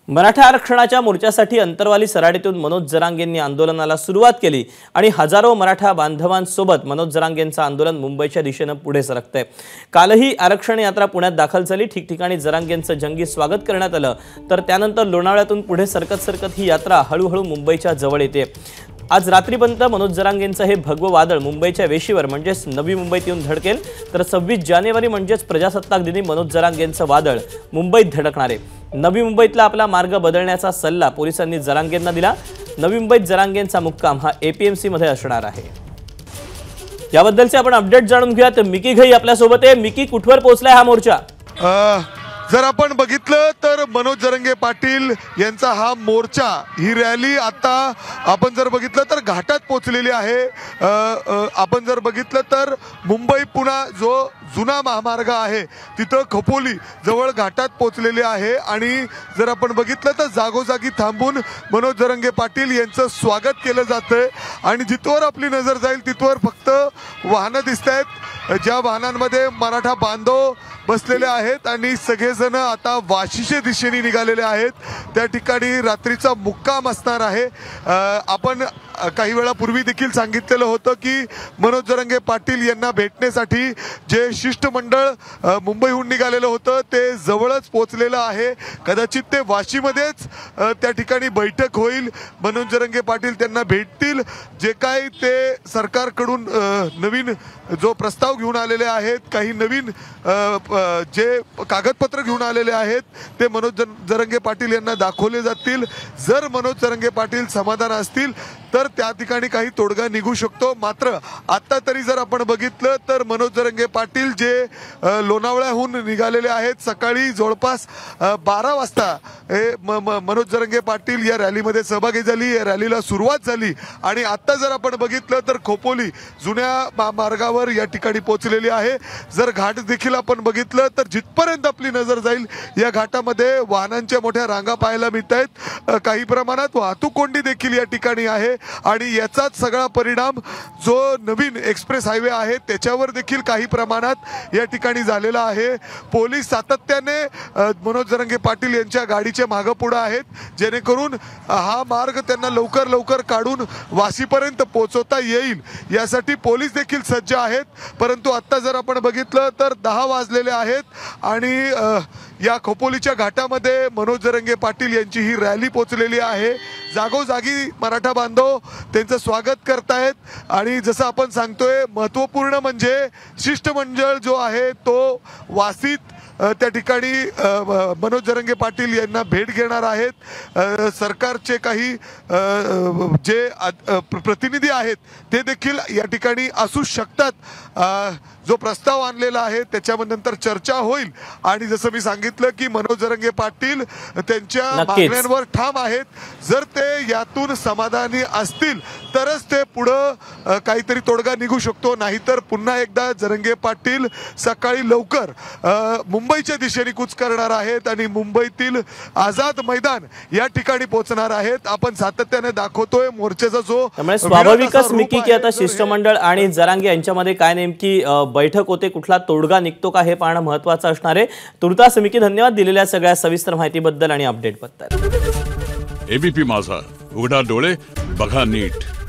मराठा आरक्षणाच्या मोर्चासाठी अंतरवाली सराडीतून मनोज जरांगेंनी आंदोलनाला सुरुवात केली आणि हजारो मराठा बांधवांसोबत मनोज जरांगेंचं आंदोलन मुंबईच्या दिशेने पुढे सरकतंय। कालही आरक्षण यात्रा पुण्यात दाखल झाली। ठिकठिकाणी जरांगेंचं जंगी स्वागत करण्यात आलं, तर त्यानंतर लोणावळ्यातून पुढे सरकत ही यात्रा हळूहळू मुंबईच्या जवळ येते। आज रात्रीपर्यंत मनोज जरांगेंचं हे भगवं वादळ मुंबईच्या वेशीवर म्हणजेच नवी मुंबईत येऊन धडकेल, तर 26 जानेवारी म्हणजेच प्रजासत्ताक दिनी मनोज जरांगेंचं वादळ मुंबईत धडकणार आहे। नवी मुंबईतला आपला मार्ग बदलण्याचा सल्ला पोलिसांनी जरांगेंना दिला। नवी मुंबईत जरांगेंचा मुक्काम हा एपीएमसी मध्ये असणार आहे। याबद्दलचे आपण अपडेट जाणून घेऊयात। मिकी घई आपल्या सोबत आहे। मिकी, कुठवर पोहोचलाय हा मोर्चा? जर आपण बघितलं तर मनोज जरांगे पाटील यांचा हा मोर्चा, ही रॅली आता आपण जर बघितलं तर घाटात पोहोचलेली आहे। आपण जर बघितलं तर मुंबई पुणे जो जुना महामार्ग आहे तिथं खोपोली जवळ घाटात पोहोचलेले आहे आणि जर आपण बघितलं तर जागोजागी थांबून मनोज जरांगे पाटील यांचं स्वागत केलं जातंय आणि जिथवर आपली नजर जाईल तिथवर फक्त वाहनं दिसतायत, ज्या वाहनांमध्ये मराठा बांधव बसलेले आहेत आणि सगळेजण आता वाशीच्या दिशेने निघालेले आहेत। त्या ठिकाणी रात्रीचा मुक्काम असणार आहे। आपण काही वेळापूर्वी देखील सांगितलेलं होतं की मनोज जरांगे पाटील यांना भेटण्यासाठी जे शिष्टमंडळ मुंबईहून निघालेलं होतं ते जवळच पोहोचलेलं आहे। कदाचित ते वाशीमध्येच त्या ठिकाणी बैठक होईल। मनोज जरांगे पाटील त्यांना भेटतील। जे काही ते सरकारकडून नवीन जो प्रस्ताव घेऊन आलेले आहेत, काही नवीन जे कागदपत्र घेऊन आलेले आहेत ते मनोज जरांगे पाटील यांना दाखवले जातील। जर मनोज जरांगे पाटील समाधान असतील तर त्या ठिकाणी काही तोडगा निघू शकतो। मात्र आता तरी जर आपण बघितलं तर मनोज जरांगे पाटील जे लोणावळ्याहून निघालेले आहेत, सकाळी जवळपास 12 वाजता मनोज जरांगे पाटील या रॅलीमध्ये सहभागी झाली, या रॅलीला सुरुवात झाली आणि आता जर आपण बघितलं तर खोपोली जुन्या मार्गावर या ठिकाणी पोहोचलेली आहे। जर घाट देखील आपण बघितलं तर जिथपर्यंत आपली नजर जाईल या घाटामध्ये वाहनांच्या मोठ्या रांगा पाहायला मिळत आहेत। काही प्रमाणात वाहतूक कोंडी देखील या ठिकाणी आहे आणि याचाच सगळा परिणाम जो नवीन एक्सप्रेस हायवे आहे त्याच्यावर देखील काही प्रमाणात या ठिकाणी झालेला आहे। पोलीस सातत्याने मनोज जरांगे पाटील यांच्या गाडीच्या मागे पुढे आहेत, जेणेकरून हा मार्ग त्यांना लवकर काढून वाशीपर्यंत पोहोचवता येईल यासाठी पोलीस देखील सज्ज आहेत। परंतु आता जर आपण बघितलं तर 10 वाजलेले आहेत आणि या खोपोलीच्या घाटामध्ये मनोज जरांगे पाटील यांची ही रॅली पोहोचलेली आहे। जागोजागी मराठा बांधव त्यांचं स्वागत करतायत आणि जसं आपण सांगतोय महत्त्वपूर्ण म्हणजे शिष्टमंडळ जो आहे तो वाशीत त्या ठिकाणी मनोज जरांगे पाटील यांना भेट घेणार आहेत। सरकारचे काही जे प्रतिनिधी आहेत ते देखील या ठिकाणी असू शकतात। जो प्रस्ताव आणलेला आहे त्याच्यानंतर चर्चा होईल आणि जसं मी सांगितलं की मनोज जरांगे पाटील त्यांच्या मागण्यांवर ठाम आहेत। जर ते यातून समाधानी असतील तरच ते पुढे काहीतरी तोडगा निघू शकतो, नाहीतर पुन्हा एकदा जरांगे पाटील सकाळी लवकर मुंबईच्या दिशेने कूच करणार आहेत आणि मुंबईतील आझाद मैदान या ठिकाणी पोहोचणार आहेत। आपण सातत्याने दाखवतोय मोर्चाचा जो स्वाभाविकच मिकी की आता शिष्टमंडळ आणि जरांगे यांच्यामध्ये काय नेमकी बैठक होते, कुठला तोडगा निघतो का हे पाहणं महत्त्वाचं असणार आहे। तुर्तास मिकी, धन्यवाद दिलेल्या सगळ्या सविस्तर माहितीबद्दल आणि अपडेटबद्दल। एबीपी माझा, उघडा डोळे बघा नीट।